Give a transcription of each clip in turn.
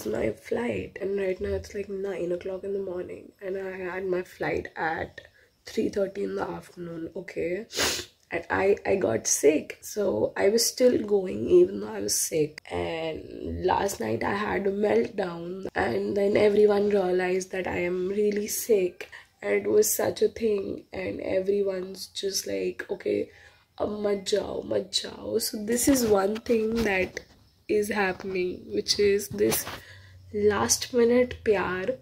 was my flight, and right now it's like 9 o'clock in the morning, and I had my flight at 3:30 in the afternoon. Okay, and I got sick, so I was still going even though I was sick. And last night I had a meltdown, and then everyone realized that I am really sick, and it was such a thing, and everyone's just like, okay, mat jao. So this is one thing that is happening, which is this last minute pyar.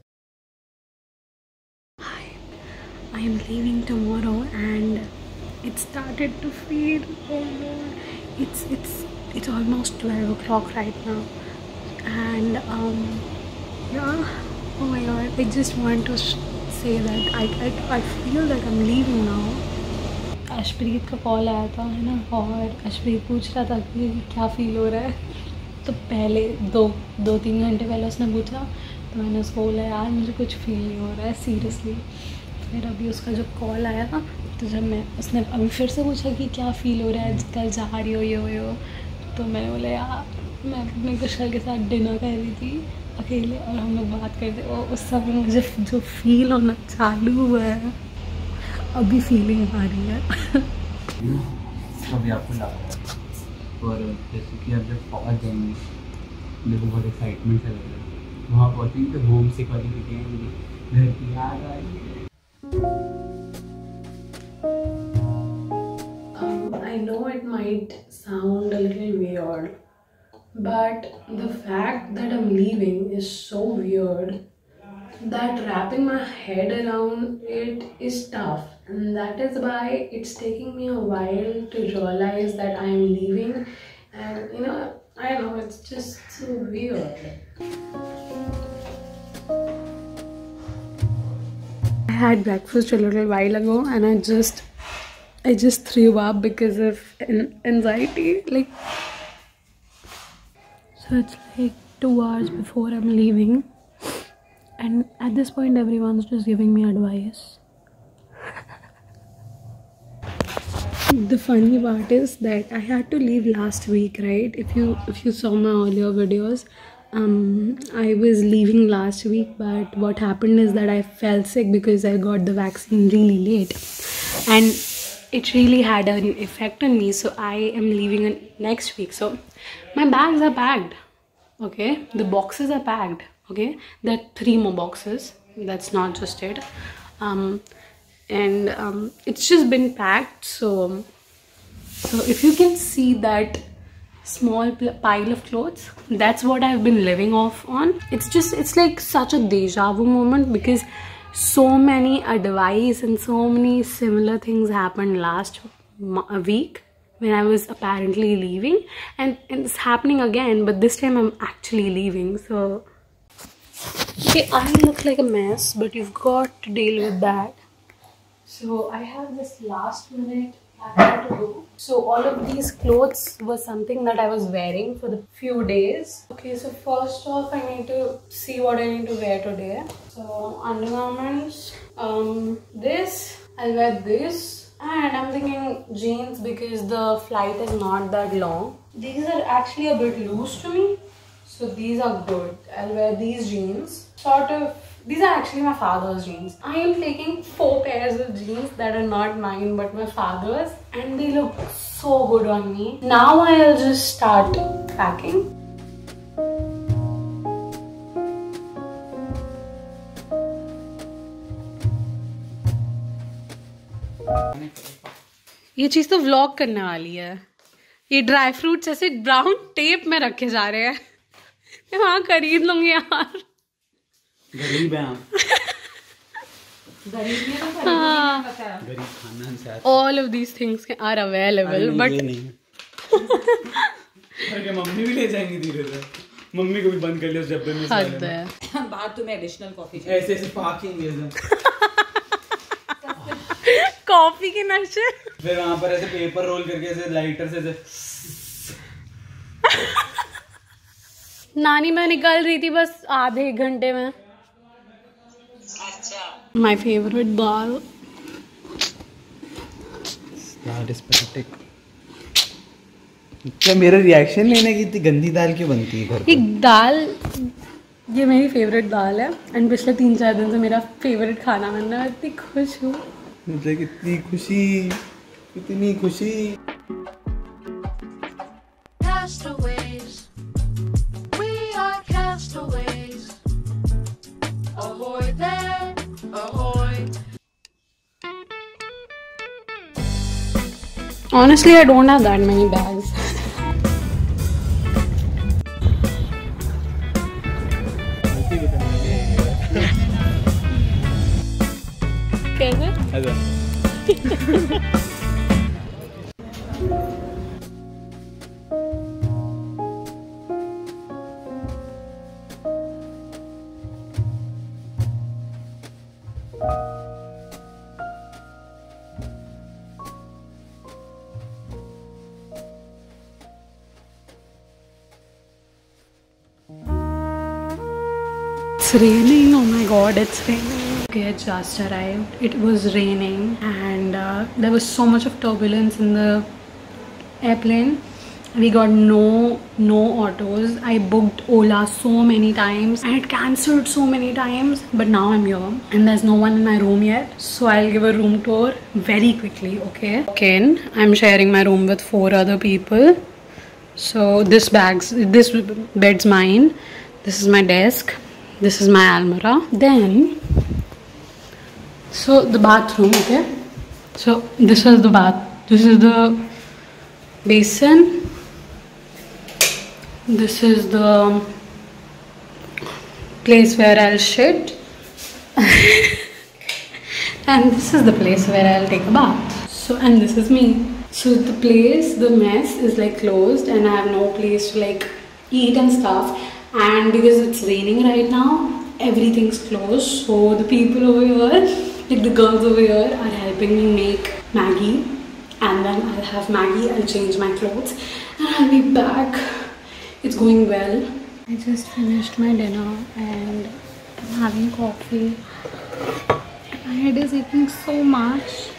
I am leaving tomorrow, and it started to feel, oh Lord, it's almost 12 o'clock right now, and yeah, oh my god, I just want to say that I feel that I'm leaving now. Ashpreet का call आया था, है ना, और अशप्रीत पूछ रहा था कि क्या फ़ील हो रहा है। तो पहले दो तीन घंटे पहले उसने पूछा, तो मैंने उसको बोला यार मुझे कुछ फील नहीं हो रहा है सीरियसली। फिर अभी उसका जो कॉल आया था, तो जब उसने अभी फिर से पूछा कि क्या फ़ील हो रहा है, कल जा रही हो, ये हो, तो मैंने बोला यार मैं अपने कुशल के साथ डिनर कर रही थी अकेले, और हम लोग बात करते, और उस समय मुझे जो फील होना चालू हुआ है, अभी फीलिंग आ रही है। अभी आपको लगा, और जैसे कि अब जब पहुँच जाएंगे, मेरे को बहुत एक्साइटमेंट से लग रहा है। वहाँ पहुँचेंगे तो होम सिक वाली फीलिंग, घर की याद आएगी। I know it might sound a little weird, but the fact that I'm leaving is so weird that wrapping my head around it is tough, and that is why it's taking me a while to realize that I am leaving. And you know, I know it's just so weird. I had breakfast a little while ago, and I just threw up because of anxiety. Like, so it's like 2 hours before I'm leaving, and at this point everyone's just giving me advice. The funny part is that I had to leave last week, right? If you saw my earlier videos, I was leaving last week, but what happened is that I fell sick because I got the vaccine really late, and it really had an effect on me. So I am leaving next week. So my bags are packed, okay, the boxes are packed, okay, there are 3 more boxes, that's not just it, and it's just been packed. So if you can see that small pile of clothes, that's what I've been living off on. It's like such a deja vu moment, because so many advice and so many similar things happened last week when I was apparently leaving, and it's happening again, but this time I'm actually leaving. So okay, I look like a mess, but you've got to deal with that. So I have this last minute packing to do. So all of these clothes were something that I was wearing for the few days. Okay, so first off, I need to see what I need to wear today. So undergarments, this, I'll wear this, and I'm thinking jeans because the flight is not that long. These are actually a bit loose to me, so these are good. I'll wear these jeans. These are actually my father's jeans. I am taking 4 pairs of jeans that are not mine but my father's, and they look so good on me. Now I'll just start packing. ये चीज तो vlog करने वाली है। ये dry fruits ऐसे brown tape में रखे जा रहे हैं। मैं वहाँ खरीद लूंगी यार। गरीब है आप। गरीब खाना। All of these things are available, but मम्मी भी ले जाएंगी धीरे धीरे। मम्मी को भी बंद कर लिया उस डब्बे में। हद है। बात तुम्हें एडिशनल कॉफी ऐसे पार्किंग कॉफी के नशे। फिर वहाँ पर ऐसे पेपर रोल करके ऐसे लाइटर से ऐसे नानी मैं निकल रही थी बस आधे 1 घंटे में। अच्छा। My favorite dal. Dal is pathetic. क्या मेरा रिएक्शन लेने की इतनी गंदी दाल क्यों बनती है घर पे? एक दाल ये मेरी फेवरेट दाल है एंड पिछले 3-4 दिन से मेरा फेवरेट खाना बनना है। मैं इतनी खुश हूँ। मुझे कितनी खुशी, कितनी खुशी। Castaways, we are castaways. Ahoy there, ahoy. Honestly, I don't have that many bags. कैसे? It's raining. Oh my god, it's raining. Okay, I just arrived. It was raining and there was so much of turbulence in the airplane. We got no autos. I booked Ola so many times and it cancelled so many times, but now I'm here and there's no one in my room yet, so I'll give a room tour very quickly. Okay, I'm sharing my room with 4 other people. So this bed's mine, this is my desk, this is my almirah. Then so the bathroom. Okay, so this is the bath, this is the basin, this is the place where I'll shit and this is the place where I'll take a bath. So, and this is me. So the place, the mess is like closed and I have no place to like eat and stuff, and because it's raining right now, everything's closed. So the people over here, like the girls over here, are helping me make Maggie, and then I'll have Maggie, I'll change my clothes and I'll be back. It's going well. I just finished my dinner and I'm having coffee. My head is aching so much.